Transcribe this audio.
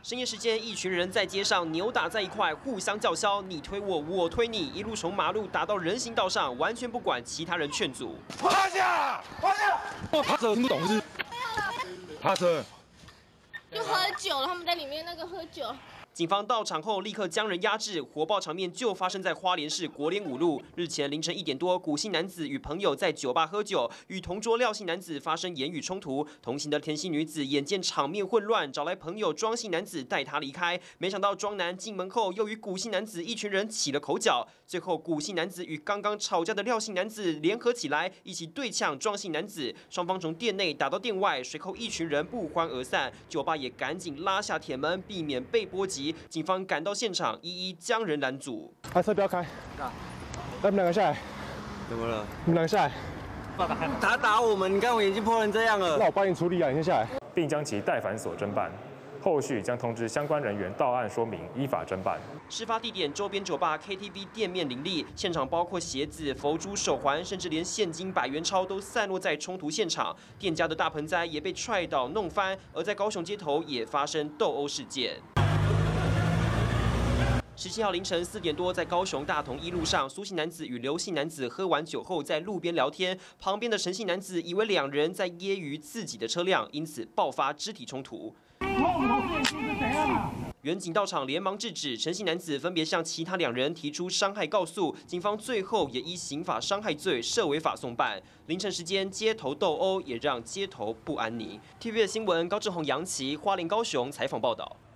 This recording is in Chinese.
深夜时间，一群人在街上扭打在一块，互相叫嚣，你推我，我推你，一路从马路打到人行道上，完全不管其他人劝阻。 趴下，趴下！我趴着听不懂是？趴着。 就喝酒了，他们在里面那个喝酒。 警方到场后，立刻将人压制。火爆场面就发生在花莲市国联5路。日前凌晨1点多，古姓男子与朋友在酒吧喝酒，与同桌廖姓男子发生言语冲突。同行的田姓女子眼见场面混乱，找来朋友庄姓男子带她离开。没想到庄男进门后，又与古姓男子一群人起了口角。最后，古姓男子与刚刚吵架的廖姓男子联合起来，一起对呛庄姓男子。双方从店内打到店外，随后一群人不欢而散。酒吧也赶紧拉下铁门，避免被波及。警方赶到现场，一一将人拦阻。 车不要开，来，你们两个下来。 怎么了？ 你们两个下来。 他打我们，你看我眼睛破成这样了。 那我帮你处理啊，你先下来。 并将其带返所侦办，后续将通知相关人员到案说明，依法侦办。 事发地点周边酒吧、KTV 店面林立，现场包括鞋子、佛珠、手环，甚至连现金100元钞都散落在冲突现场。店家的大盆栽也被踹倒弄翻，而在高雄街头也发生斗殴事件。17号凌晨4点多，在高雄大同一路上，苏姓男子与刘姓男子喝完酒后在路边聊天，旁边的陈姓男子以为两人在揶揄自己的车辆，因此爆发肢体冲突。员警到场连忙制止，陈姓男子分别向其他2人提出伤害告诉，警方最后也依刑法伤害罪涉违法送办。凌晨时间街头斗殴也让街头不安宁。TVB 新闻高志宏、杨琪花莲高雄采访报道。